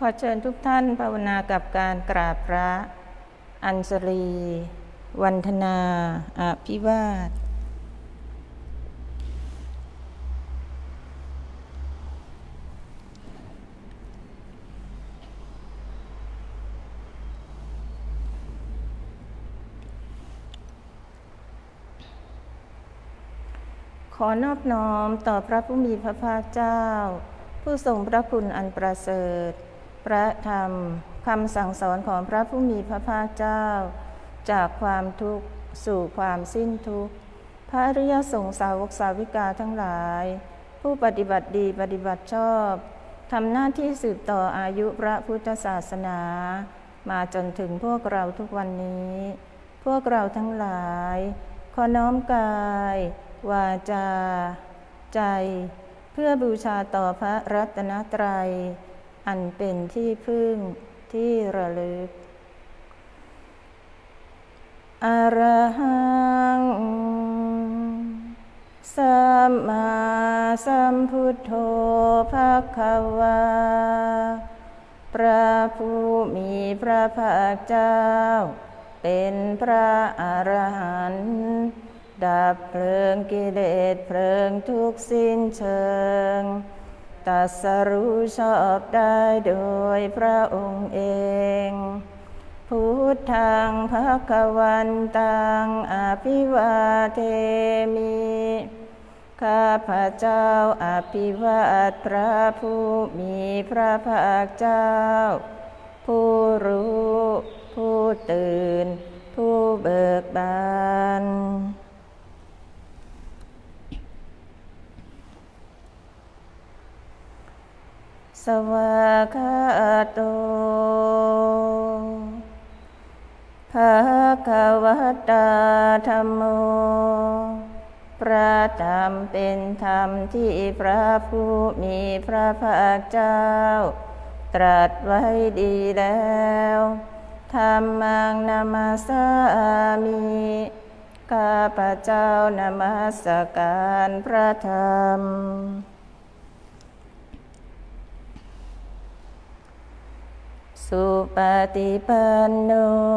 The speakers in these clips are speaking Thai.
ขอเชิญทุกท่านภาวนากับการกราบพระอัญชลีวันธนาอภิวาทขอนอบน้อมต่อพระผู้มีพระภาคเจ้าผู้ทรงพระคุณอันประเสริฐพระธรรมคำสั่งสอนของพระผู้มีพระภาคเจ้าจากความทุกข์สู่ความสิ้นทุกข์พระอริยสงฆ์สาวกสาวิกาทั้งหลายผู้ปฏิบัติดีปฏิบัติชอบทำหน้าที่สืบต่ออายุพระพุทธศาสนามาจนถึงพวกเราทุกวันนี้พวกเราทั้งหลายขอน้อมกายวาจาใจเพื่อบูชาต่อพระรัตนตรัยอันเป็นที่พึ่งที่ระลึกอะระหังสัมมาสัมพุทโธภควาพระผู้มีพระภาคเจ้าเป็นพระอรหันต์ดับเพลิงกิเลสเพลิงทุกข์สิ้นเชิงตรัสรู้ชอบได้โดยพระองค์เองพุทธังภควันตังอภิวาเทมิข้าพระเจ้าอภิวาทพระผู้มีพระภาคเจ้าผู้รู้ผู้ตื่นผู้เบิกบานสวากขาโตภควตาธัมโมพระธรรมเป็นธรรมที่พระผู้มีพระภาคเจ้าตรัสไว้ดีแล้วธัมมังนามัสสามิข้าพระเจ้านมัสการพระธรรมสุปฏิปันโน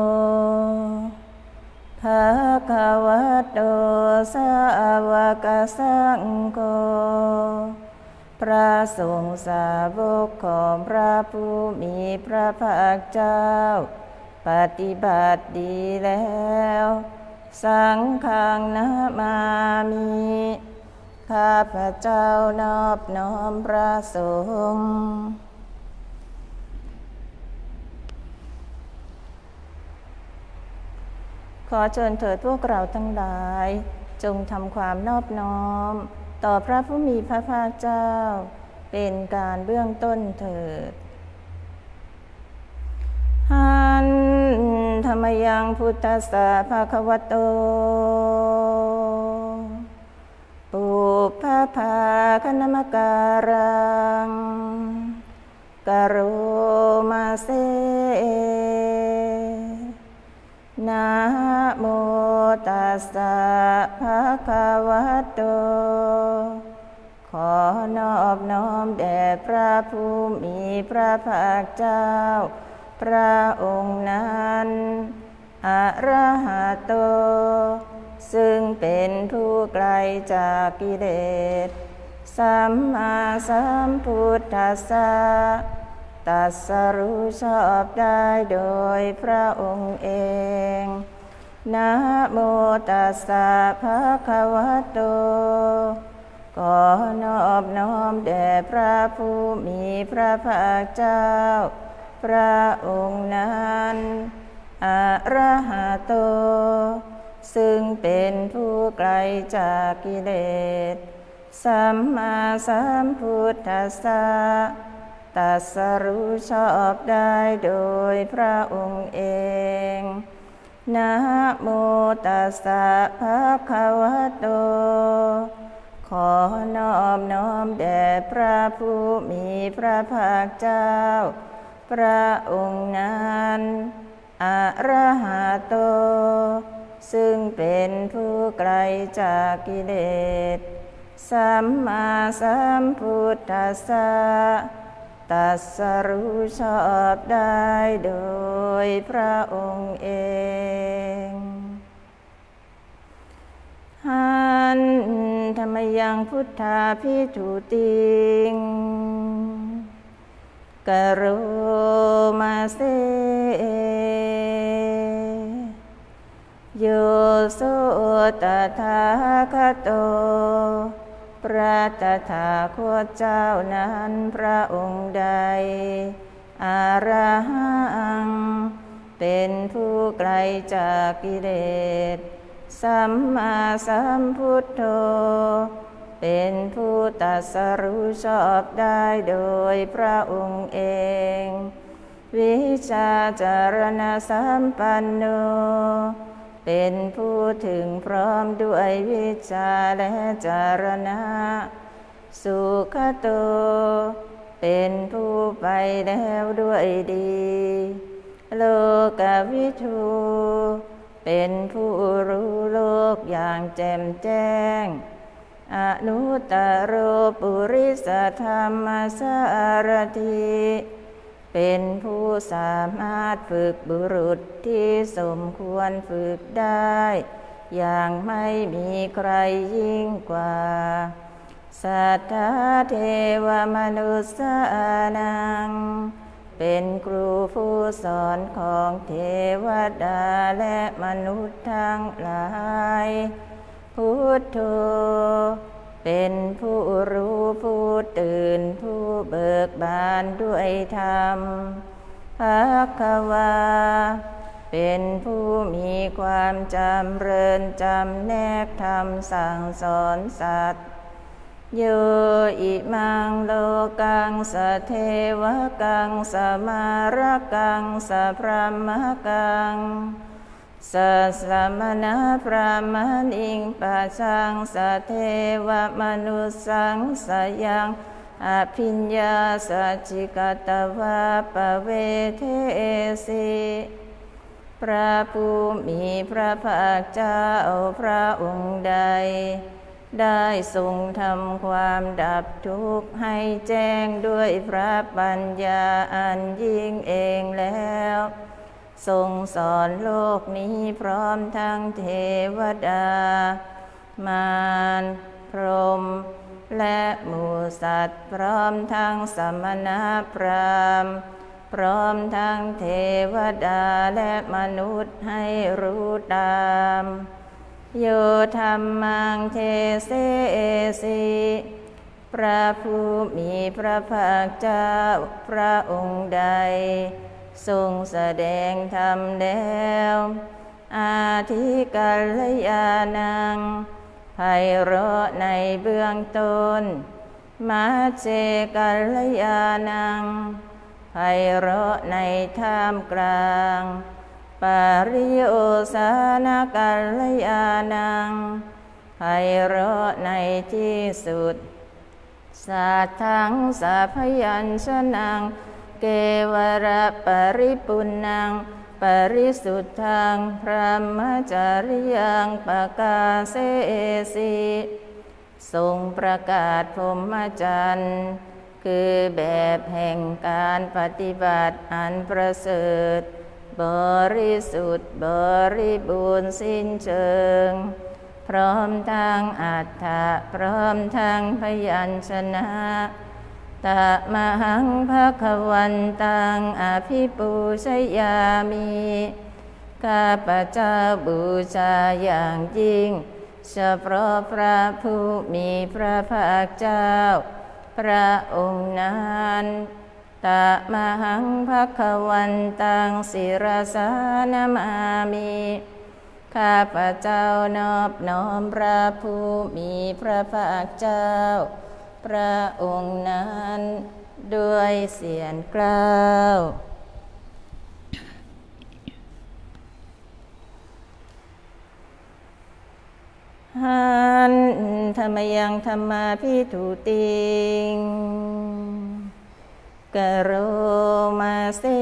ภควโตสาวกสังโฆพระสงฆ์สาวกของพระผู้มีพระภาคเจ้าปฏิบัติดีแล้วสังฆังนะมามิข้าพระเจ้านอบน้อมพระสงฆ์ขอเชิญเถิดพวกเราทั้งหลายจงทำความนอบน้อมต่อพระผู้มีพระภาคเจ้าเป็นการเบื้องต้นเถิดหันธรรมยังพุทธัสสะภะคะวะโตปุพพภาคณมการังกโรมาเสนะโมตัสสะภะคะวะโตขอนอบน้อมแด่พระผู้มีพระภาคเจ้าพระองค์นั้นอะระหะโตซึ่งเป็นผู้ไกลจากกิเลสสัมมาสัมพุทธัสสะตรัสรู้ชอบได้โดยพระองค์เองนะโมตัสสะภะคะวะโตขอนอบน้อมแด่พระผู้มีพระภาคเจ้าพระองค์นั้นอะระหะโตซึ่งเป็นผู้ไกลจากกิเลสสัมมาสัมพุทธัสสะตรัสรู้ชอบได้โดยพระองค์เองนะโมตัสสะภะคะวะโตขอนอบน้อมแด่พระผู้มีพระภาคเจ้าพระองค์นั้นอะระหะโตซึ่งเป็นผู้ไกลจากกิเลสสัมมาสัมพุทธัสสะตตรัสรู้ชอบได้โดยพระองค์เองหันธรรมยังพุทธาภิทุติงกโรมาเสโยโสตถาคโตพระตถาคตเจ้านั้นพระองค์ใดอรหังเป็นผู้ไกลจากกิเลสสัมมาสัมพุทโธเป็นผู้ตรัสรู้ชอบได้โดยพระองค์เองวิชาจารณสัมปันโนเป็นผู้ถึงพร้อมด้วยวิชาและจารณะสุขโตเป็นผู้ไปแล้วด้วยดีโลกวิทูเป็นผู้รู้โลกอย่างแจ่มแจ้งอนุตตโรปุริสธรรมสารถิเป็นผู้สามารถฝึกบุรุษที่สมควรฝึกได้อย่างไม่มีใครยิ่งกว่าสัทธาเทวมนุษย์นังเป็นครูผู้สอนของเทวดาและมนุษย์ทั้งหลายพุทโธเป็นผู้รู้ผู้ตื่นผู้เบิกบานด้วยธรรมภควาเป็นผู้มีความจำเริญจำแนกธรรมสั่งสอนสัตว์โยอิมังโลกังสเทวกังสมารกังสพรหมกังสัสมณพราหมณิงปัจจังสเทวมนุสสังสยังอภิญญาสัจจิกตวะปะเวเทสิพระผู้มีพระภาคเจ้าพระองค์ใดได้ทรงทำความดับทุกข์ให้แจ้งด้วยพระปัญญาอันยิ่งเองแล้วทรงสอนโลกนี้พร้อมทั้งเทวดามารพรหมและหมู่สัตว์พร้อมทั้งสมณพราหมณ์พร้อมทั้งเทวดาและมนุษย์ให้รู้ตามโยธัมมังเทเสสิพระผู้มีพระภาคเจ้าพระองค์ใดทรงแสดงธรรมแล้วอาทิกัลยาณังไพเราะในเบื้องต้นมัจเจกัลยาณังไพเราะในท่ามกลางปริโยสานกัลยาณังไพเราะในที่สุดสัทธังสัพยัญชนะเกวระปริปุณังปริสุทธังพรหมจริยังปกาเสสิทรงประกาศพรหมจรรย์คือแบบแห่งการปฏิบัติอันประเสริฐบริสุทธิ์บริบูรณ์สิ้นเชิงพร้อมทั้งอัฏฐะพร้อมทั้งพยัญชนะตะมหังภควันตังอภิปูชยามิข้าพเจ้าบูชาอย่างยิ่งเฉพาะพระผู้มีพระภาคเจ้าพระองค์นั้นตะมหังภควันตังศิรสานามามิข้าพเจ้านอบน้อมพระผู้มีพระภาคเจ้าพระองค์นั้นด้วยเสียงกล้าวหันธรรมยังธรรมาภิทุติงกโรมาเส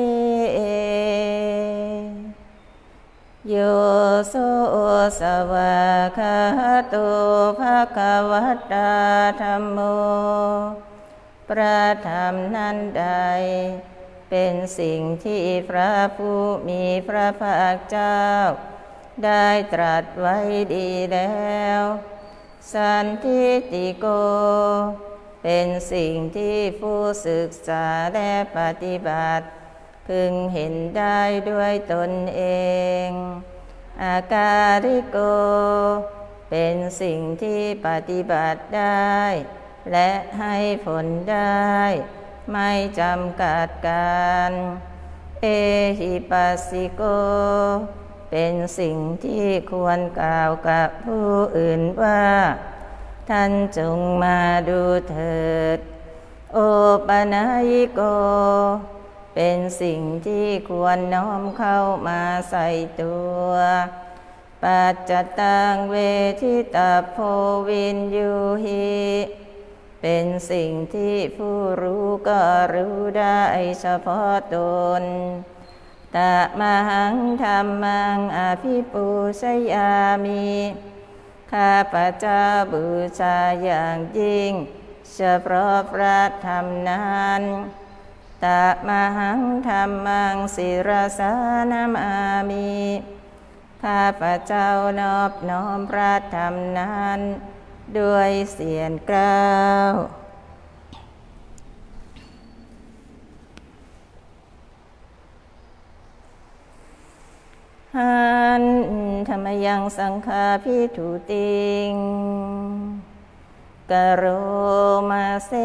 โยโสสวากขาโตภควตาธัมโมปพระธรรมนั้นใดเป็นสิ่งที่พระผู้มีพระภาคเจ้าได้ตรัสไว้ดีแล้วสันทิฏฐิโกเป็นสิ่งที่ผู้ศึกษาและปฏิบัติพึงเห็นได้ด้วยตนเองอาการิโกเป็นสิ่งที่ปฏิบัติได้และให้ผลได้ไม่จำกัดการเอหิปัสสิโกเป็นสิ่งที่ควรกล่าวกับผู้อื่นว่าท่านจงมาดูเถิดโอปนัยิโกเป็นสิ่งที่ควรน้อมเข้ามาใส่ตัวปัจจตังเวทิตาโพวินยูหิเป็นสิ่งที่ผู้รู้ก็รู้ได้เฉพาะตนตมหังธัมมังอภิปูชยามิข้าพเจ้าบูชาอย่างยิ่งเฉพาะพระธรรมนั้นตมหังธัมมังศิรสานามามิข้าพเจ้านอบน้อมพระธรรมนั้นด้วยเสียงกล่าวหันธรรมยังสังฆาภิทุติงกโรมาเส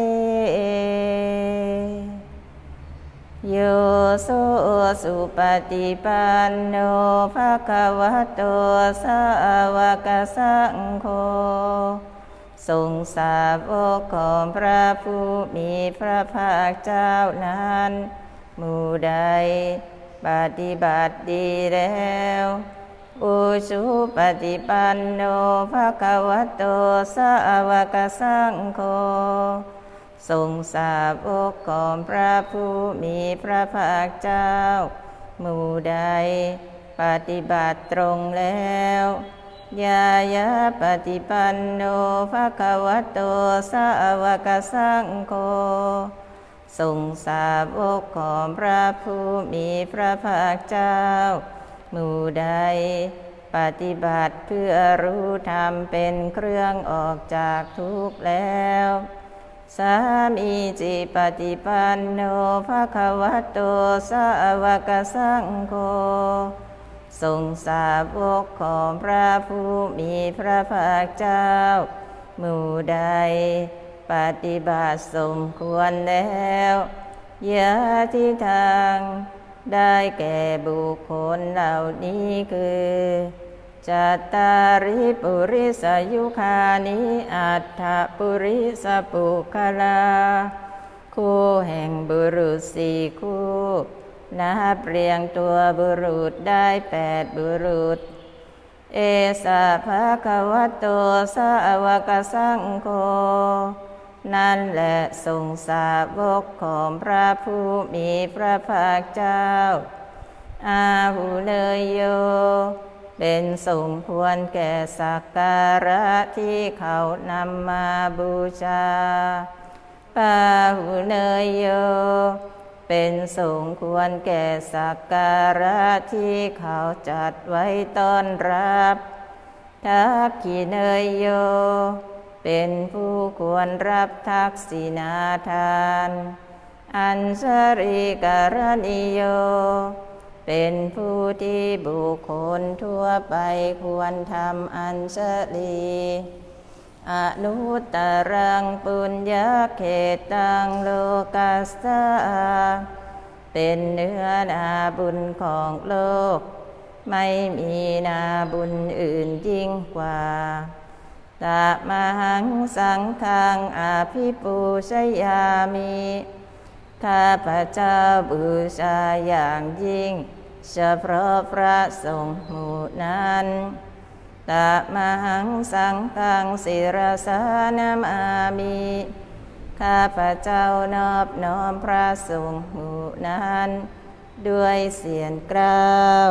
โยโสสุปฏิปันโนภควโตสาวกสังโฆทรงสาวกของพระผู้มีพระภาคเจ้านั้นหมู่ใดปฏิบัติดีแล้วอุชุปฏิปันโนภควโตสาวกสังโฆทรงสาวกของพระผู้มีพระภาคเจ้าหมู่ใดปฏิบัติตรงแล้วยายะปฏิปันโนภควโตสาวกสังโฆทรงสาวกของพระผู้มีพระภาคเจ้าหมู่ใดปฏิบัติเพื่อรู้ธรรมเป็นเครื่องออกจากทุกข์แล้วสามีจิปฏิปันโนภควโตสาวกสังโฆทรงสาวกของพระผู้มีพระภาคเจ้าหมู่ใดปฏิบัติสมควรแล้วยะทิทางได้แก่บุคคลเหล่านี้คือจัตตาริปุริสยุคานิอัฏฐปุริสปุคลาคู่แห่งบุรุษสี่คู่นับเรียงตัวบุรุษได้8บุรุษเอสะภะคะวะโตสาวกสังโฆนั่นแหละทรงสาวกของพระผู้มีพระภาคเจ้าอาหุเนยโยเป็นสมควรแก่สักการะที่เขานำมาบูชาปาหุเนยโยเป็นสมควรแก่สักการะที่เขาจัดไว้ต้อนรับทักขิเนยโยเป็นผู้ควรรับทักษิณาทานอัญชริกรณิโยเป็นผู้ที่บุคคลทั่วไปควรทำอัญชลีอนุตตรังปุญญเขตังโลกัสสะเป็นเนื้อนาบุญของโลกไม่มีนาบุญอื่นยิ่งกว่าตมหังสังฆังอภิปูชยามิข้าพเจ้าบูชาอย่างยิ่งเฉพาะพระสงฆ์หมู่นั้นตมหังสังฆังศิรสานามามิข้าพเจ้านอบน้อมพระสงฆ์หมู่นั้นด้วยเสียงกล่าว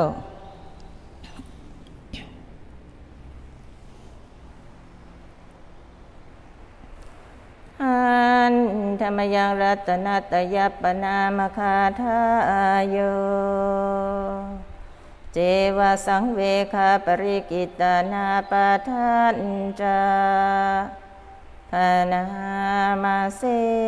อันธรรมยังรัตนัตยัปปนามคาทายโยเจวะสังเวคาปริกิตานาปาทันจาพนามาเส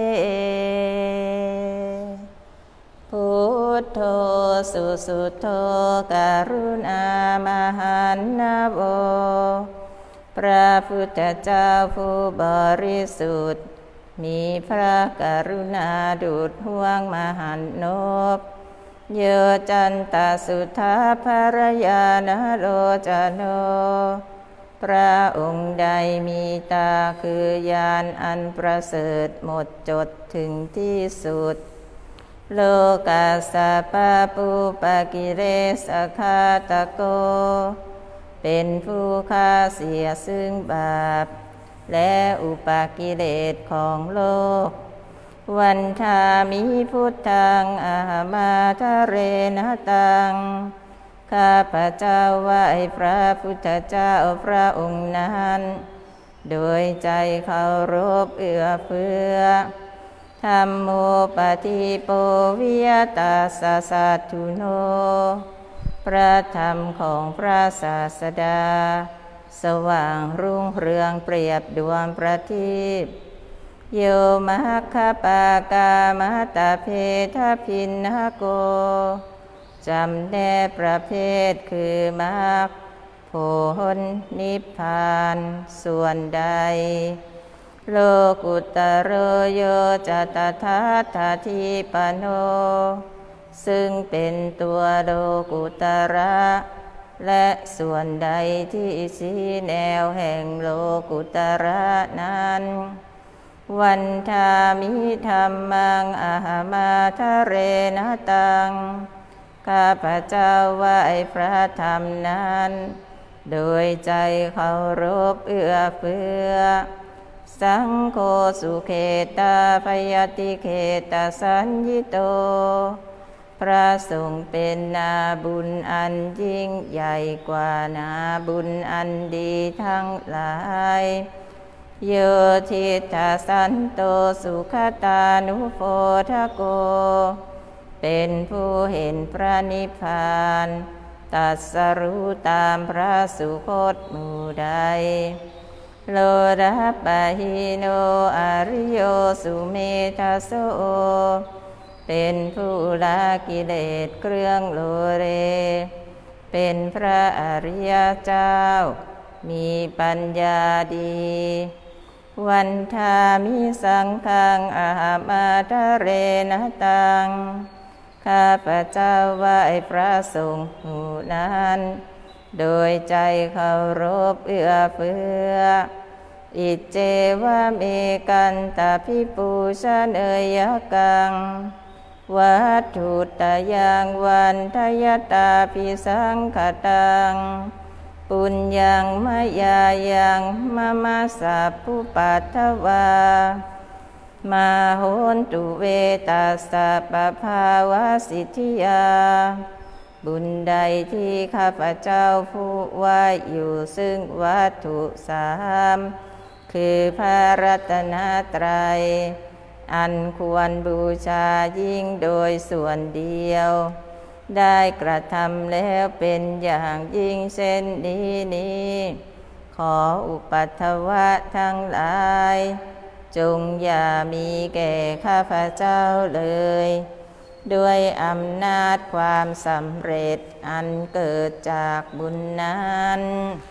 พุทโธสุสุโธการุณามหันนาโวพระพุทธเจ้าผู้บริสุทธิ์มีพระกรุณาดุจห่วงมหันนบโยจันตสุทธาภรยานโรจโนพระองค์ใดมีตาคือญาณอันประเสริฐหมดจดถึงที่สุดโลกัสสะปะปุปกิเลสคาตโกเป็นผู้ฆ่าเสียซึ่งบาปและอุปกิเลสของโลกวันทามิพุทธังอามาทะเรนะตังข้าพระเจ้าไหว้พระพุทธเจ้าพระองค์นั้นโดยใจเคารพเอื้อเฟื้อธัมโมปฏิโปวิยตัสสะสัทธุโนพระธรรมของพระศาสดาสว่างรุ่งเรืองเปรียบดวงประทีปโยมหคปากามตาเพทพินนโกจำแนกประเภทคือมรรคผลนิพพานส่วนใดโลกุตโรโยจตถาทาทิปโนซึ่งเป็นตัวโลกุตระและส่วนใดที่ชี้แนวแห่งโลกุตระนั้นวันทามิธัมมังอามาทะเรนะตังข้าพระเจ้าไหว้พระธรรมนั้นโดยใจเคารพเอื้อเฟื้อสังโฆสุเขตาพยติเขตสัญญิโตพระสงฆ์เป็นนาบุญอันยิ่งใหญ่กว่านาบุญอันดีทั้งหลายโยทิตาสันโตสุขตานุโพธโกเป็นผู้เห็นพระนิพพานตรัสรู้ตามพระสุคตหมู่ใดโลระปะหิโนอริโยสุเมธาโสเป็นผู้ละกิเลสเครื่องโลเลเป็นพระอริยเจ้ามีปัญญาดีวันทามิสังฆังอามาทะเรนะตังข้าพระเจ้าไหว้พระสงฆ์หมู่นั้นโดยใจเคารพเอื้อเฟื้ออิเจวะเมกันตาภิปูชเนยกังวัตถุตยังวันทยตาภิสังขตังปุญญังมยายังมะมะสัพพุปัทถวามาโหนตุเวตัสสะปะภาวะสิทธิยาบุญใดที่ข้าพเจ้าผู้ว่าอยู่ซึ่งวัตถุสามคือพระรัตนตรัยอันควรบูชายิ่งโดยส่วนเดียวได้กระทำแล้วเป็นอย่างยิ่งเช่นนี้ขออุปัฏฐวะทั้งหลายจงอย่ามีแก่ข้าพเจ้าเลยด้วยอำนาจความสำเร็จอันเกิดจากบุญนั้น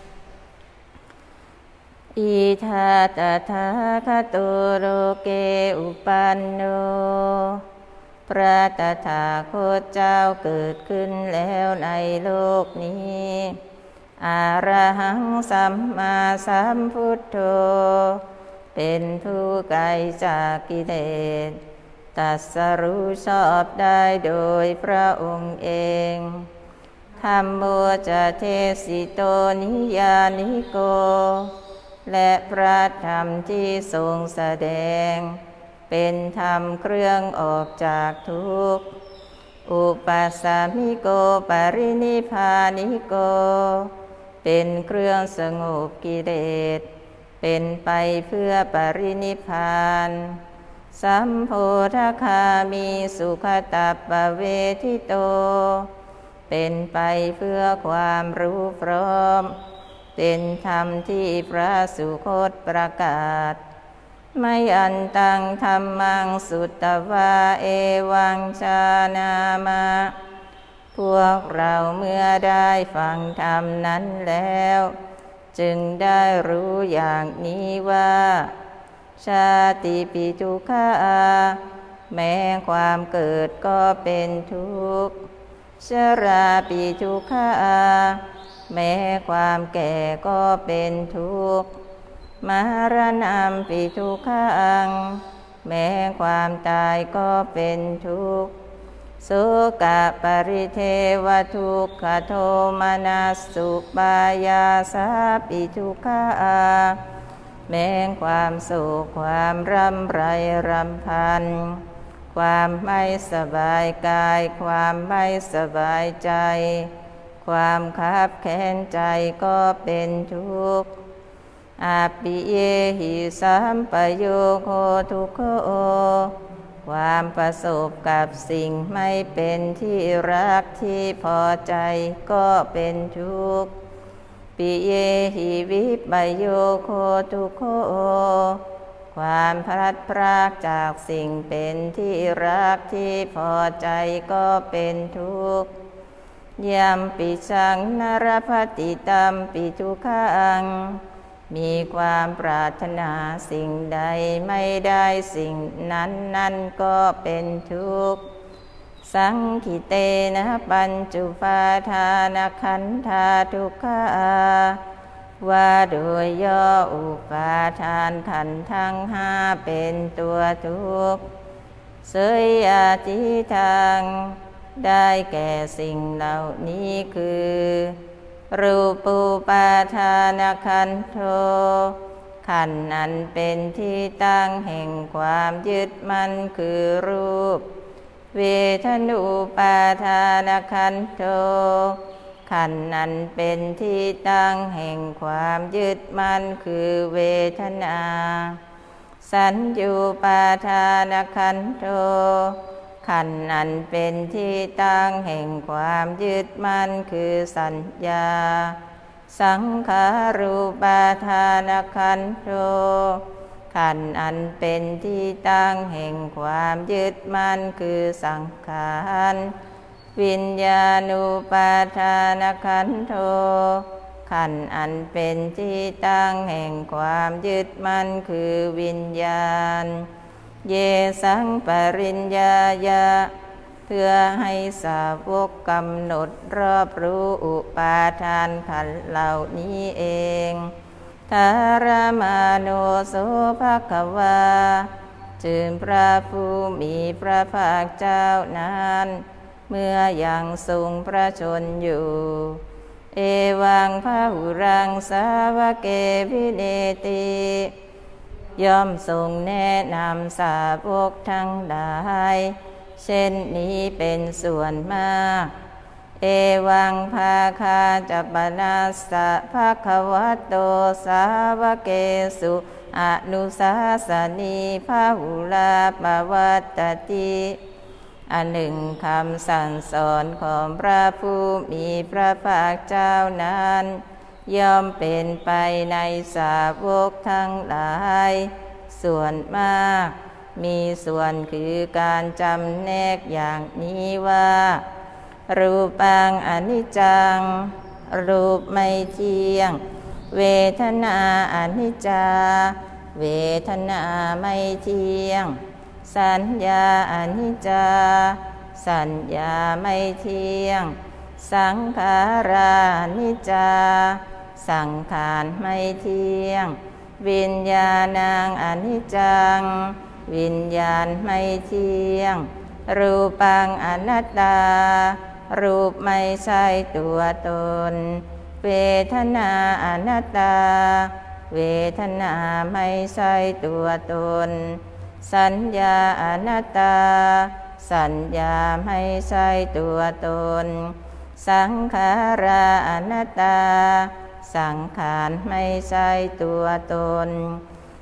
อิทาตถาคโตโลเกอุปันโนพระตถาคตเจ้าเกิดขึ้นแล้วในโลกนี้อะระหังสัมมาสัมพุทโธเป็นผู้ไกลจากกิเลสตรัสรู้ชอบได้โดยพระองค์เองธัมโมจะเทสิโตนิยานิโกและพระธรรมที่ทรงแสดงเป็นธรรมเครื่องออกจากทุกข์อุปัสสามิโกปรินิพพานิโกเป็นเครื่องสงบกิเลสเป็นไปเพื่อปรินิพพานสัมโพธคามีสุขตัปปเวทิโตเป็นไปเพื่อความรู้พร้อมเป็นธรรมที่พระสุคตประกาศไม่อันตังธัมมังสุตตวาเอวังชานามะพวกเราเมื่อได้ฟังธรรมนั้นแล้วจึงได้รู้อย่างนี้ว่าชาติปิทุกขาแม้ความเกิดก็เป็นทุกข์ชราปิทุกขาแม้ความแก่ก็เป็นทุกข์มรณะปิทุกขังแม้ความตายก็เป็นทุกข์โสกปริเทวทุกขโทมนัสสุปายาสาปิทุกขาแม้ความโศกความร่ำไรรำพันความไม่สบายกายความไม่สบายใจความคับแค้นใจก็เป็นทุกข์อาปิเยหิสัมปโยโคทุกขโอความประสบกับสิ่งไม่เป็นที่รักที่พอใจก็เป็นทุกข์ปิเยหิวิปโยโคทุกขโอความพลัดพรากจากสิ่งเป็นที่รักที่พอใจก็เป็นทุกข์ยัมปิสังนรภติตัมปิทุกขังมีความปรารถนาสิ่งใดไม่ได้สิ่งนั้นก็เป็นทุกข์สังขิเตนะปัญจุปาทานขันธาทุกขาว่าโดยย่ออุปาทานขันธ์ทั้งห้าเป็นตัวทุกข์เสยอาทิทางได้แก่สิ่งเหล่านี้คือรูปูปาทานขันโธขันธ์นั้นเป็นที่ตั้งแห่งความยึดมั่นคือรูปเวทนูปาทานขันโธขันธ์นั้นเป็นที่ตั้งแห่งความยึดมั่นคือเวทนาสัญญูปาทานขันโธขันธ์นั้นเป็นที่ตั้งแห่งความยึดมั่นคือสัญญาสังขารูปาทานขันโธขันธ์อันเป็นที่ตั้งแห่งความยึดมั่นคือสังขารวิญญาณูปาทานขันโธขันธ์อันเป็นที่ตั้งแห่งความยึดมั่นคือวิญญาณเยสังปริญญายะเพื่อให้สาวกกำหนดรอบรู้อุปาทานขันธ์เหล่านี้เองทารมาโนโสภควาจึงพระผู้มีพระภาคเจ้านั้นเมื่อยังทรงพระชนอยู่เอวังพหุรังสาวเกวิเนติย่อมทรงแนะนำสาวกทั้งหลายเช่นนี้เป็นส่วนมากเอวังภาคาจัปปนัสสะภควโตสาวเกสุอนุสาสนีพหุลาปวัตติอันหนึ่งคำสั่งสอนของพระผู้มีพระภาคเจ้านั้นย่อมเป็นไปในสาวกทั้งหลายส่วนมากมีส่วนคือการจำแนกอย่างนี้ว่ารูปังอนิจจังรูปไม่เที่ยงเวทนาอนิจจาเวทนาไม่เที่ยงสัญญาอนิจจาสัญญาไม่เที่ยงสังขารานิจจาสังขารไม่เที่ยงวิญญาณังอนิจจังวิญญาณไม่เที่ยงรูปังอนัตตารูปไม่ใช่ตัวตนเวทนาอนัตตาเวทนาไม่ใช่ตัวตนสัญญาอนัตตาสัญญาไม่ใช่ตัวตนสังขาราอนัตตาสังขารไม่ใช่ตัวตน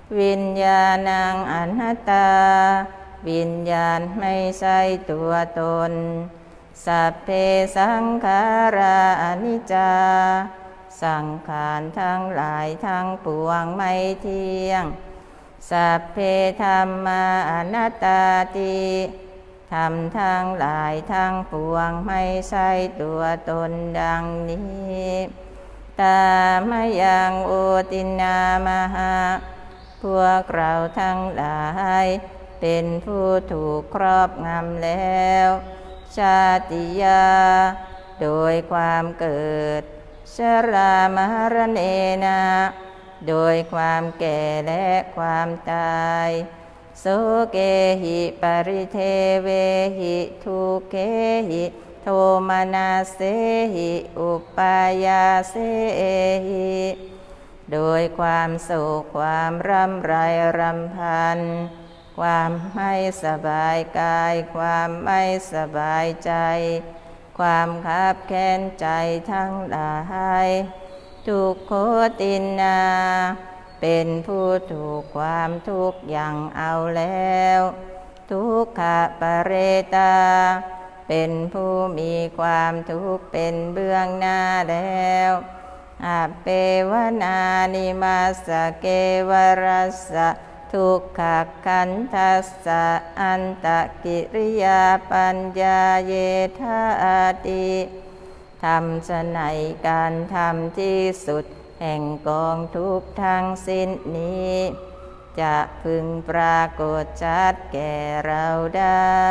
วิญญาณังอนัตตาวิญญาณไม่ใช่ตัวตนสัพเพสังขาราอนิจจาสังขารทั้งหลายทั้งปวงไม่เที่ยงสัพเพธัมมาอนัตตาติธรรมทั้งหลายทั้งปวงไม่ใช่ตัวตนดังนี้ตามยังโอตินามหะพวกเราทั้งหลายเป็นผู้ถูกครอบงำแล้วชาติยาโดยความเกิดชรามรณะนะโดยความแก่และความตายโสเกหิปริเทเวหิทุเกหิโทมนัสเสหิอุปายาเสหิโดยความโศกความร่ำไรรำพันความไม่สบายกายความไม่สบายใจความคับแค้นใจทั้งหลายทุกโคตินาเป็นผู้ถูกความทุกข์อย่างเอาแล้วทุกขปเรตาเป็นผู้มีความทุกข์เป็นเบื้องหน้าแล้วอาเปวนานิมาสเกวรัสสะทุกขขันธัสสะอันตกิริยาปัญญาเยธาติทำไฉนการทำที่สุดแห่งกองทุกข์ทั้งสิ้นนี้จะพึงปรากฏชัดแก่เราได้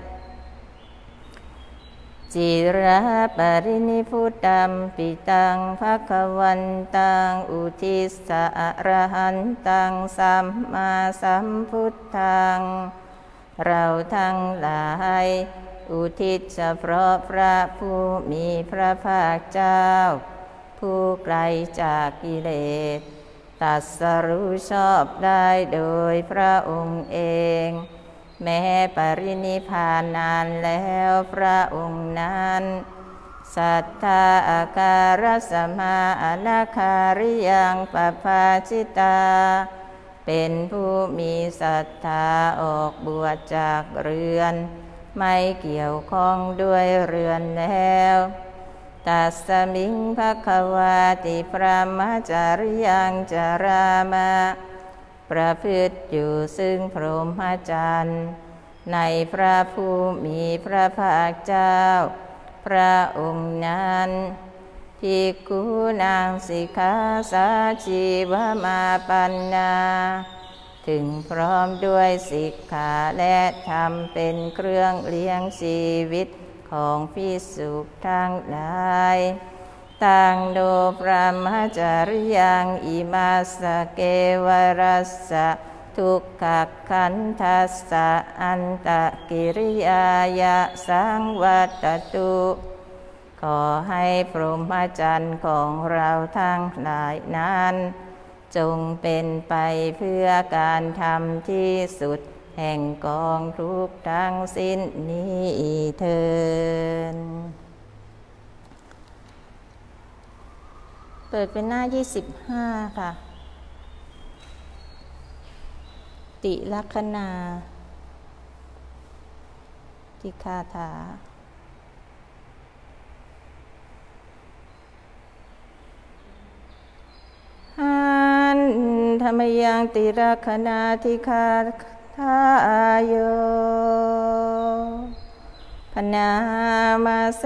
จิระปรินิพุตตัมปิตังภควันตังอุทิสะอรหันตังสัมมาสัมพุทธังเราทั้งหลายอุทิศเฉพาะพระผู้มีพระภาคเจ้าผู้ไกลจากกิเลสตรัสรู้ชอบได้โดยพระองค์เองแม้ปรินิพพานนานแล้วพระองค์นั้นสัทธาอาการสมาอนาคาริยังปภาชิตาเป็นผู้มีศรัทธาออกบวชจากเรือนไม่เกี่ยวข้องด้วยเรือนแล้วตัสสมิงภควาติพระมจาริยังจารามะประพฤติอยู่ซึ่งพรหมจรรย์ในพระผู้มีพระภาคเจ้าพระองค์นั้นภิกขุนางสิกขาสาชีวมาปันนาถึงพร้อมด้วยสิกขาและธรรมเป็นเครื่องเลี้ยงชีวิตของภิกษุทั้งหลายตังโดพระมจาริยังอิมาสเกวรัสสะทุกขขันธัสสะอันตกิริยายะสังวัตตุขอให้พรหมจรรย์ของเราทั้งหลายนั้นจงเป็นไปเพื่อการทำที่สุดแห่งกองทุกข์ทั้งสิ้นนี้เถิดเปิดเป็นหน้า25ค่ะติลักขณาติคาถาหันธรรมยังติลักขณาติคาถาโยพนามาเส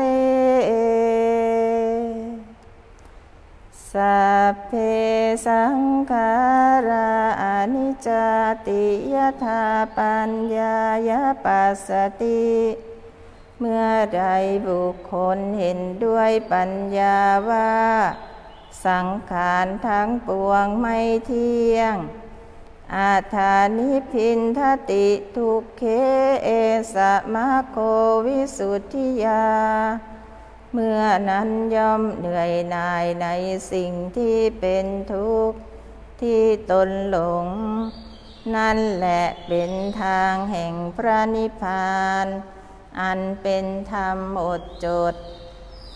สัพเพสังขาราอนิจจติยถาปัญญายปัสสติเมื่อใดบุคคลเห็นด้วยปัญญาว่าสังขารทั้งปวงไม่เที่ยงอาถานิพินทติทุกเขเอสะมะโควิสุทธิยาเมื่อนั้นย่อมเหนื่อยหน่ายในสิ่งที่เป็นทุกข์ที่ตนหลงนั่นแหละเป็นทางแห่งพระนิพพานอันเป็นธรรมหมดจด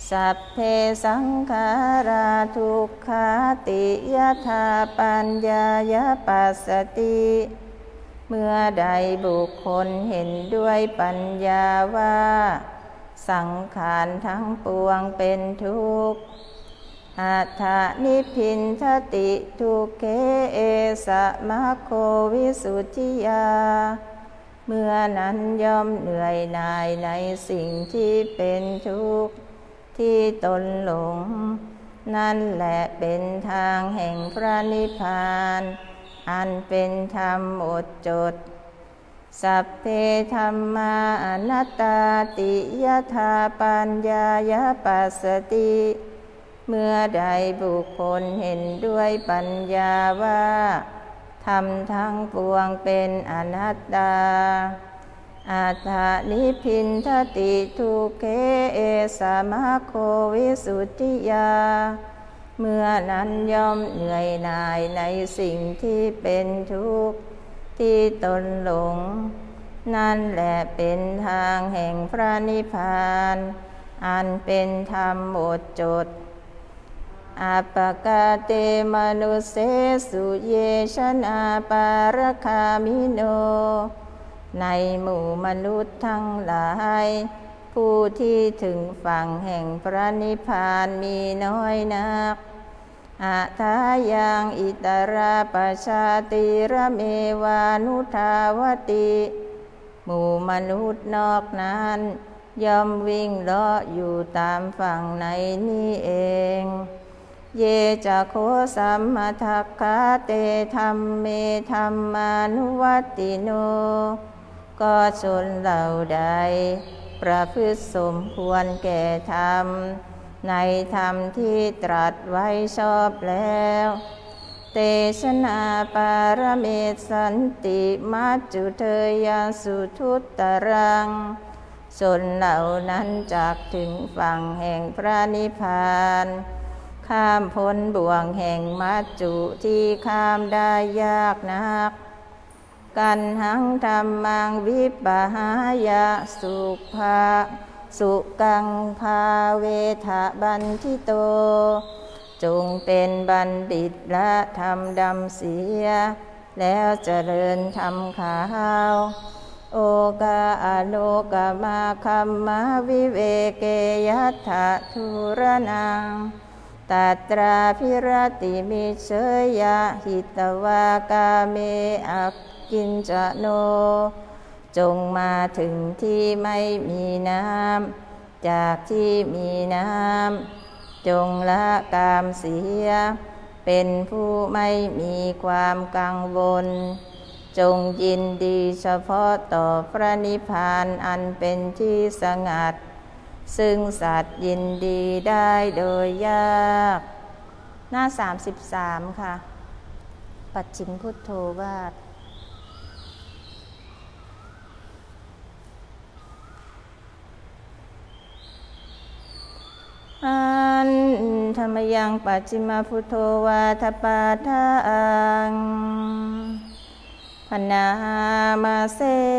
สัพเพสังขาราทุกขาติยถาปัญญายปัสสติเมื่อใดบุคคลเห็นด้วยปัญญาว่าสังขารทั้งปวงเป็นทุกข์อัฏฐนิพพินทติทุกเขเอสะมะโควิสุทธิยาเมื่อนั้นย่อมเหนื่อยหน่ายในสิ่งที่เป็นทุกข์ที่ตนหลงนั่นแหละเป็นทางแห่งพระนิพพานอันเป็นธรรมหมดจดสัพเพธัมมาอนัตตาติยถาปัญญายปัสสติเมื่อใดบุคคลเห็นด้วยปัญญาว่าธรรมทั้งปวงเป็นอนัตตาอัฏฐนิพพินทติทุกเขเอสะมะโควิสุทธิยาเมื่อนั้นย่อมเหนื่อยหน่ายในสิ่งที่เป็นทุกข์ที่ตนหลงนั่นแหละเป็นทางแห่งพระนิพพานอันเป็นธรรมหมดจดอัปปกาเตมนุสเสสุเยชนาปารคามิโนในหมู่มนุษย์ทั้งหลายผู้ที่ถึงฝั่งแห่งพระนิพพานมีน้อยนักอะทายังอิตราปชาติระเมวานุทาวติหมู่มนุษย์นอกนั้นย่อมวิ่งเลาะอยู่ตามฝั่งในนี้เองเยจะโคสัมมทัคคาเตธัมเมธัมมานุวัตติโนก็ชนเหล่าใดประพฤติสมควรแก่ธรรมในธรรมที่ตรัสไว้ชอบแล้วเตชะนาปารเมสันติมัจจุเทยสุทุตตรังชนเหล่านั้นจักถึงฝั่งแห่งพระนิพพานข้ามพ้นบ่วงแห่งมัจจุที่ข้ามได้ยากนักกันหังธรรมังวิปหายะสุกังภาเวทะบันทิโตจงเป็นบัณฑิตและทำดำเสียแล้วเจริญธรรมขาวโอกาอโนกามาคัมมาวิเวเกยัตถะทุรนังตัตราภิรติมิเชยะหิตวากาเมอักกินจโนจงมาถึงที่ไม่มีน้ำจากที่มีน้ำจงละกามเสียเป็นผู้ไม่มีความกังวลจงยินดีเฉพาะต่อพระนิพพานอันเป็นที่สงัดซึ่งสัตว์ยินดีได้โดยยากหน้า33ค่ะปัจฉิมพุทโธวาทอันธรรมยังปัจฉิมพุทโธวาทปาทังพนามาเส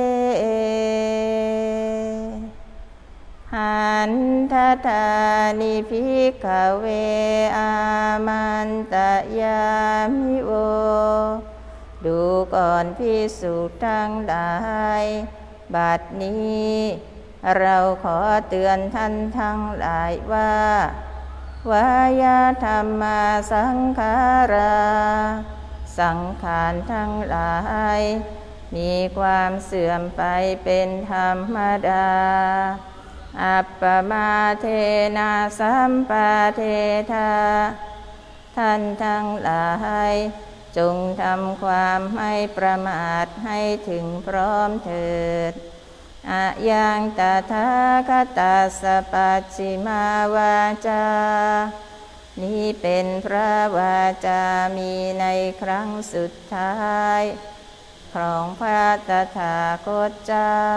หันทธานิภิกขเวอามันตยามิโวดูก่อนภิกษุทั้งหลายบัดนี้เราขอเตือนท่านทั้งหลายว่าวายธรรมาสังขาราสังขารทั้งหลายมีความเสื่อมไปเป็นธรรมดาอัปปมาเทนะสัมปาเทธาท่านทั้งหลายจงทำความไม่ประมาทให้ถึงพร้อมเถิดอะยังตถาคตัสสะปัจฉิมาวาจานี้เป็นพระวาจามีในครั้งสุดท้ายของพระตถาคตเจ้า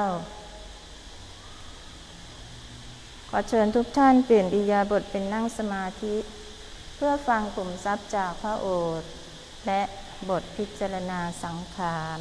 ขอเชิญทุกท่านเปลี่ยนอิริยาบถเป็นนั่งสมาธิเพื่อฟังกลุ่มทรัพย์จากพระโอษฐ์และบทพิจารณาสังขาร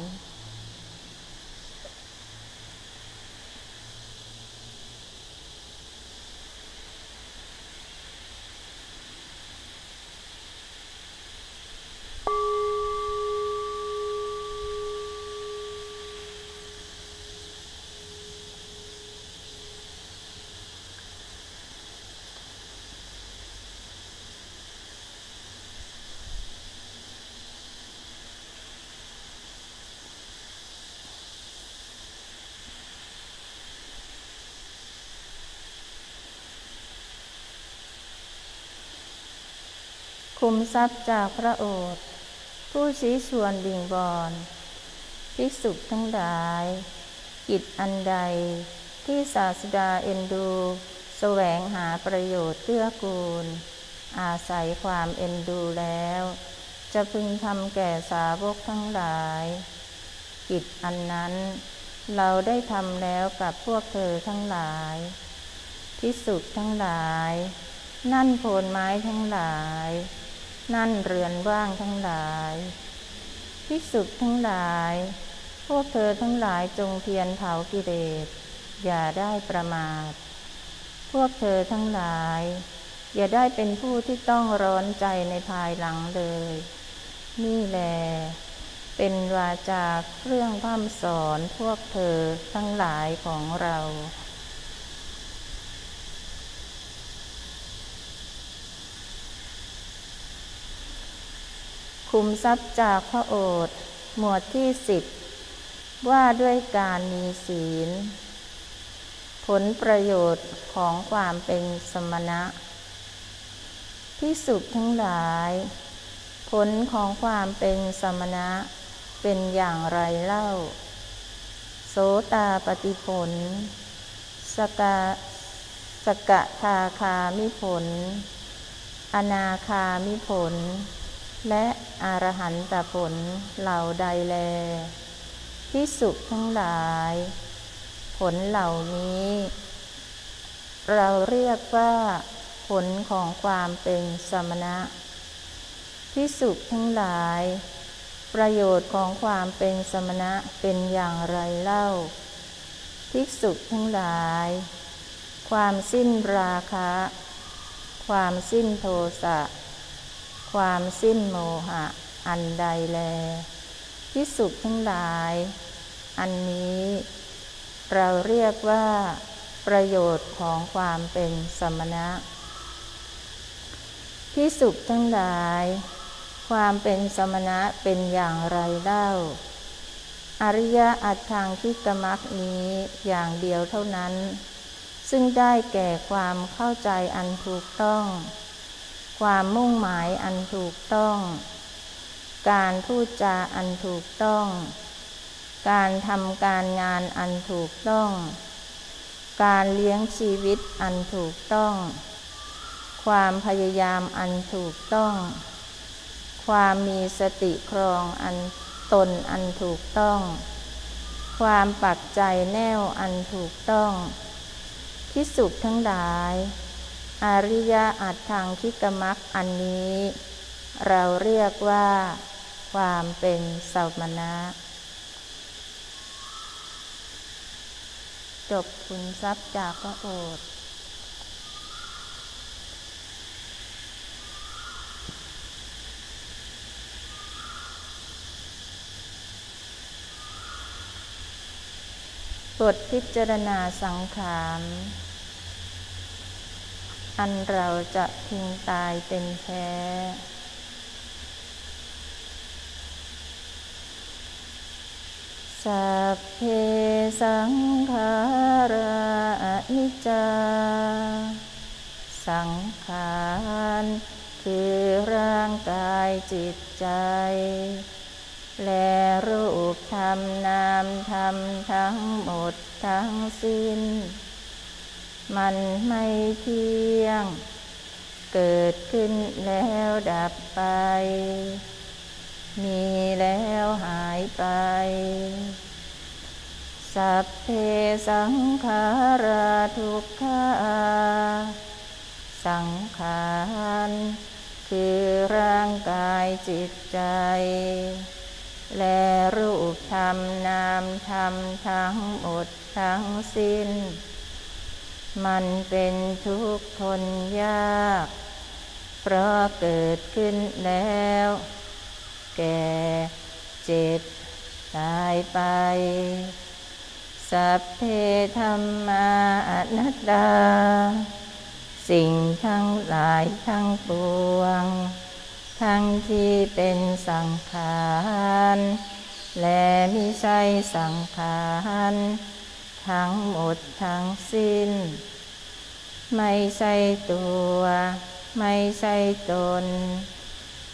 คุมทรัพย์จากพระโอษฐ์ผู้ชี้ชวนบิ่งบอนภิกษุทั้งหลายกิจอันใดที่ศาสดาเอ็นดูแสวงหาประโยชน์เกื้อกูลอาศัยความเอ็นดูแล้วจะพึงทำแก่สาวกทั้งหลายกิจอันนั้นเราได้ทำแล้วกับพวกเธอทั้งหลายภิกษุทั้งหลายนั่นโคนไม้ทั้งหลายนั่นเรือนว่างทั้งหลายภิกษุทั้งหลายพวกเธอทั้งหลายจงเพียรเผากิเลสอย่าได้ประมาทพวกเธอทั้งหลายอย่าได้เป็นผู้ที่ต้องร้อนใจในภายหลังเลยนี่แลเป็นวาจาเครื่องพร่ำสอนพวกเธอทั้งหลายของเราคุมทรัพย์จากพระโอษฐ์หมวดที่10ว่าด้วยการมีศีลผลประโยชน์ของความเป็นสมณะภิกษุทั้งหลายผลของความเป็นสมณะเป็นอย่างไรเล่าโสตาปัตติผลสกทาคามิผลอนาคามิผลและอรหันตผลเหล่าใดแลภิกษุทั้งหลายผลเหล่านี้เราเรียกว่าผลของความเป็นสมณะภิกษุทั้งหลายประโยชน์ของความเป็นสมณะเป็นอย่างไรเล่าภิกษุทั้งหลายความสิ้นราคะความสิ้นโทสะความสิ้นโมหะอันใดแลภิกษุทั้งหลายอันนี้เราเรียกว่าประโยชน์ของความเป็นสมณะภิกษุทั้งหลายความเป็นสมณะเป็นอย่างไรเล่าอริยอัตถังคิกมรรคนี้อย่างเดียวเท่านั้นซึ่งได้แก่ความเข้าใจอันถูกต้องความมุ่งหมายอันถูกต้องการพูดจาอันถูกต้องการทำการงานอันถูกต้องการเลี้ยงชีวิตอันถูกต้องความพยายามอันถูกต้องความมีสติครองอันตนอันถูกต้องความปักใจแน่วอันถูกต้องภิกษุทั้งหลายอริยอัตถังคิกมรรคอันนี้เราเรียกว่าความเป็นสมณะจบคุณทรัพย์จากพระโอษฐ์บทพิจารณาสังขารอันเราจะทิ้งตายเป็นแท้สัพเพสังขาราอนิจจาสังขารคือร่างกายจิตใจและรูปธรรมนามธรรมทั้งหมดทั้งสิ้นมันไม่เที่ยงเกิดขึ้นแล้วดับไปมีแล้วหายไปสัพเพสังขาราทุกขาสังขารคือร่างกายจิตใจและรูปธรรมนามธรรมทั้งหมดทั้งสิ้นมันเป็นทุกข์ทนยากเพราะเกิดขึ้นแล้วแก่เจ็บตายไปสัพเพธัมมาอนัตตาสิ่งทั้งหลายทั้งปวงทั้งที่เป็นสังขารและมิใช่สังขารทั้งหมดทั้งสิ้นไม่ใช่ตัวไม่ใช่ตน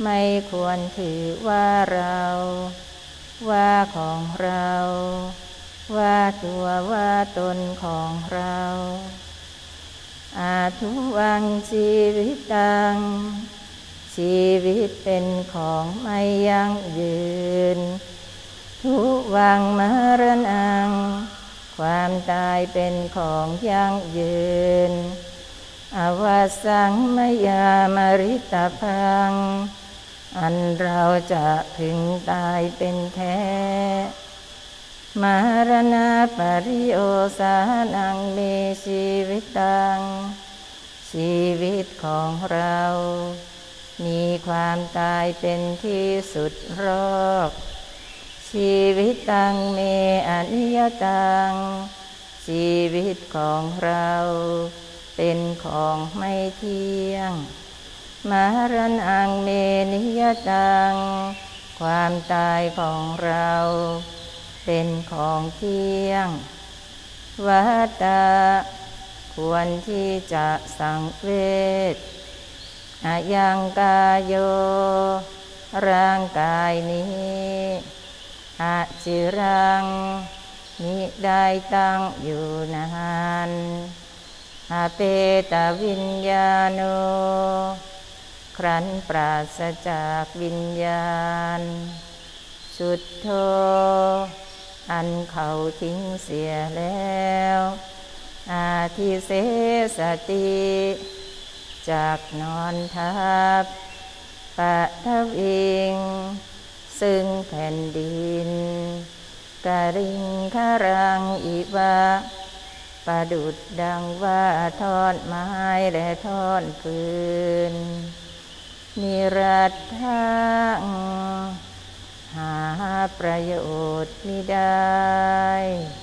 ไม่ควรถือว่าเราว่าของเราว่าตัวว่าตนของเราอาทุวังชีวิตังชีวิตเป็นของไม่ยั่งยืนทุวังมรณังความตายเป็นของยั่งยืนอวสังมยามริตพังอันเราจะพึงตายเป็นแท้มรณะปริโอสานังมีชีวิตตังชีวิตของเรามีความตายเป็นที่สุดรอบชีวิตตังเมอนิยตังชีวิตของเราเป็นของไม่เที่ยงมรณังเมนิยตังความตายของเราเป็นของเที่ยงวัฏฏะควรที่จะสังเวชอายังกายโยร่างกายนี้อาจิรังมิได้ตั้งอยู่นานอาเปตวิญญาโนครั้นปราศจากวิญญาณสุดโธอันเขาทิ้งเสียแล้วอาทิเสสติจากนอนทับปะทวิงซึ่งแผ่นดินกริงคารังอิวะประดุจดังว่าท่อนไม้และท่อนฟืนนิรัตถังหาประโยชน์มิได้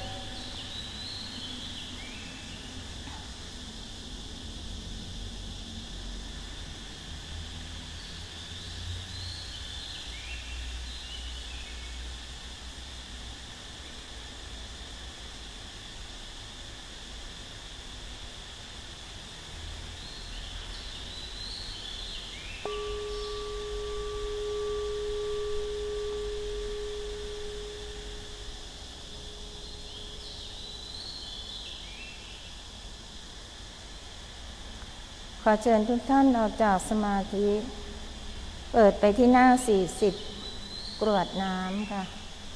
ขอเชิญทุกท่านออกจากสมาธิเปิดไปที่หน้า40กรวดน้ำค่ะ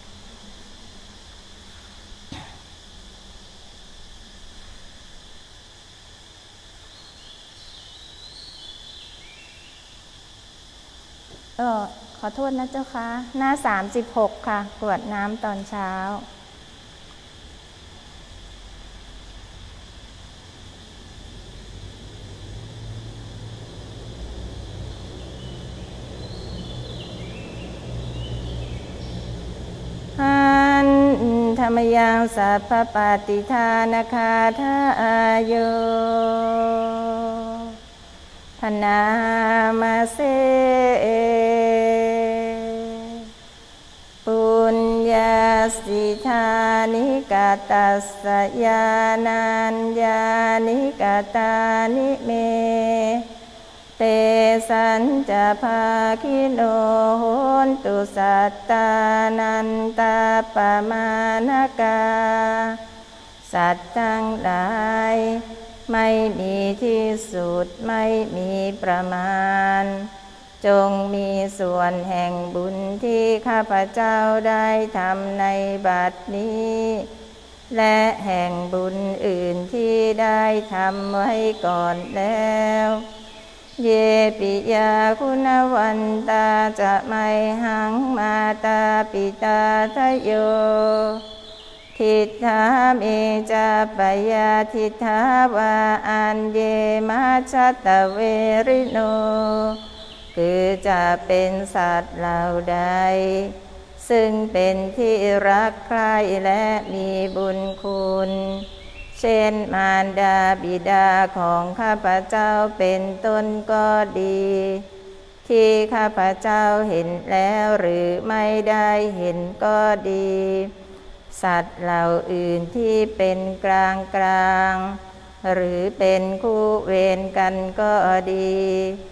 ขอโทษนะเจ้าค่ะหน้า36ค่ะกรวดน้ำตอนเช้าธรรมยังสัพพปาติทานาคาทาโยพนามาเสปุญญาสิทานิกาตัสสยานัญญานิกาตานิเมเตสัญจภาคิโนโหนตุสัตตานันตาปมานกาสัตว์ทั้งหลายไม่มีที่สุดไม่มีประมาณจงมีส่วนแห่งบุญที่ข้าพเจ้าได้ทำในบัดนี้และแห่งบุญอื่นที่ได้ทำไว้ก่อนแล้วเยปิยาคุณวันตาจะไม่หังมาตาปิตาทะโยทิฏฐาเมจะปยาทิฏฐาวาอันเยมาชัตตะเวริโนคือจะเป็นสัตว์เหล่าใดซึ่งเป็นที่รักใคร่และมีบุญคุณเช่นมารดาบิดาของข้าพเจ้าเป็นต้นก็ดีที่ข้าพเจ้าเห็นแล้วหรือไม่ได้เห็นก็ดีสัตว์เหล่าอื่นที่เป็นกลางกลางหรือเป็นคู่เวรกันก็ดีส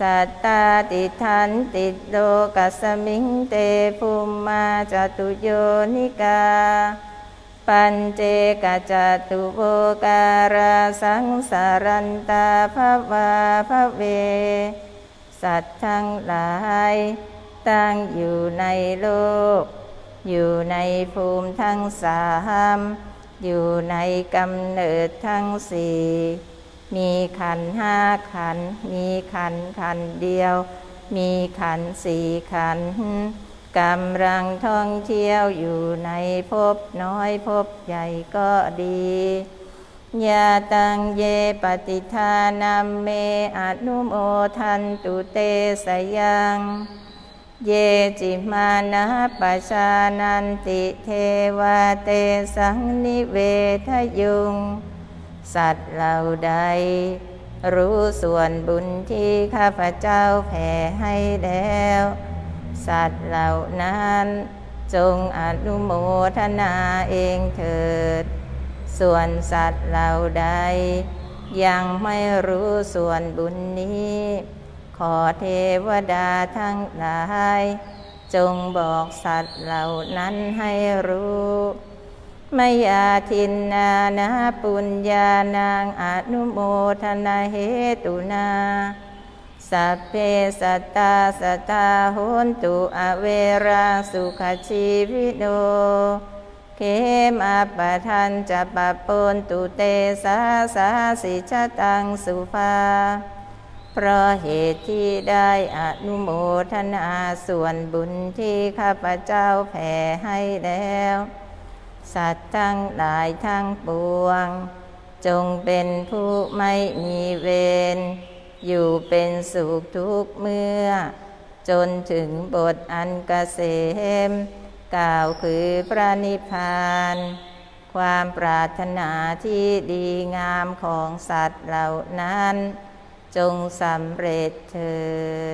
สัตตาติทันติโลกัสมิงเตภูมิมาจตุโยนิกาปัญเจกจตุโวการาสังสารันตาภวาภเวสัตว์ทั้งหลายตั้งอยู่ในโลกอยู่ในภูมิทั้งสามอยู่ในกำเนิดทั้งสี่มีขันธ์ห้าขันธ์มีขันธ์ขันธ์เดียวมีขันธ์สี่ขันธ์กำลังท่องเที่ยวอยู่ในภพน้อยภพใหญ่ก็ดียาตังเยปฏิทานัมเมอนุโมทันตุเตสยังเยจิมานะปัจจานันติเทวาเตสังนิเวทยุงสัตว์เหล่าใดรู้ส่วนบุญที่ข้าพเจ้าแผ่ให้แล้วสัตว์เหล่านั้นจงอนุโมทนาเองเถิดส่วนสัตว์เหล่าใดยังไม่รู้ส่วนบุญนี้ขอเทวดาทั้งหลายจงบอกสัตว์เหล่านั้นให้รู้มยาทินนานะปุญญานังอนุโมทนาเหตุนาสัพเพสัตตาสัตตาโหนตุอเวราสุขชีวิโนเขมาปะทันจะปะปนตุเตสาสาสิชตังสุภาเพราะเหตุที่ได้อนุโมทนาส่วนบุญที่ข้าพเจ้าแผ่ให้แล้วสัตว์ทั้งหลายทั้งปวงจงเป็นผู้ไม่มีเวรอยู่เป็นสุขทุกเมื่อจนถึงบทอันเกษมกล่าวคือพระนิพพานความปรารถนาที่ดีงามของสัตว์เหล่านั้นจงสำเร็จเถิด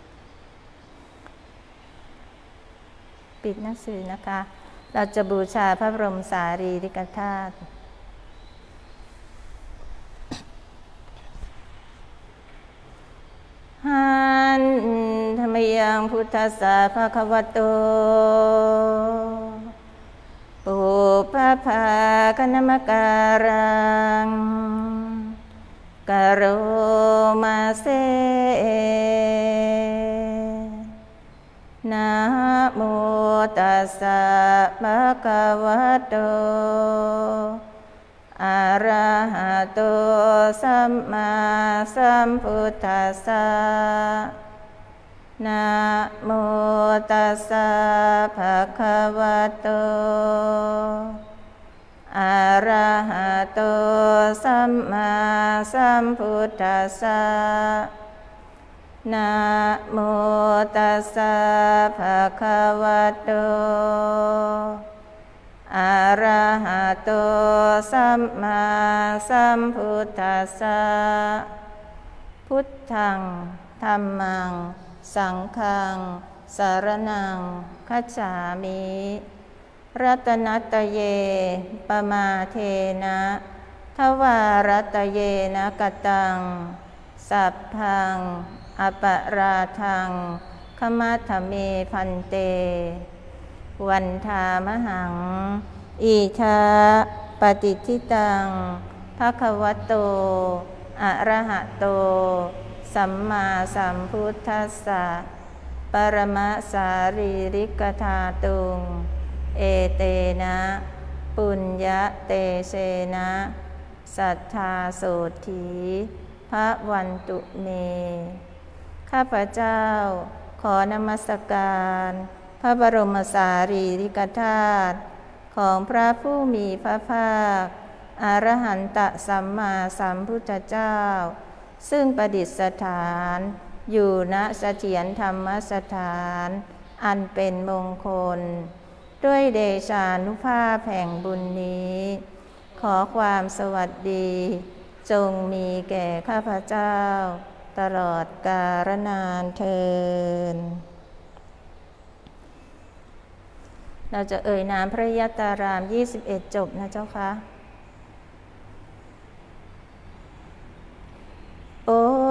ปิดหนังสือนะคะเราจะบูชาพระบรมสารีริกธาตุหันธรรมยังพุทธัสสะภะคะวะโตปุพพากนมการังกโรมาเสนะโมตัสสะภะคะวะโตอะระหะโตสัมมาสัมพุทธัสสะนะโมตัสสะภะคะวะโตอะระหะโตสัมมาสัมพุทธัสสะนะโมตัสสะภะคะวะโตอะระหะโตสัมมาสัมพุทธัสสะพุทธังธัมมังสังฆังสรณังคัจฉามิรัตนัตเยปมาเทนะทวารัตเยนะกตังสัพพังอปราทังขมัทเมพันเตวันธามหังอิทาปฏิทิตังภควโตอะระหะโตสัมมาสัมพุทธัสสะปรมสารีริกธาตุงเอเตนะปุญญะเตเชนะสัทธาโสถีพระวันตุเมข้าพเจ้าขอนมัสการพระบรมสารีริกธาตุของพระผู้มีพระภาคอรหันตสัมมาสัมพุทธเจ้าซึ่งประดิษฐานอยู่ณเสถียรธรรมสถานอันเป็นมงคลด้วยเดชานุภาพแห่งบุญนี้ขอความสวัสดีจงมีแก่ข้าพเจ้าตลอดกาลนานเทอญเราจะเอ่ยนามพระยตาราม21จบนะเจ้าคะโอ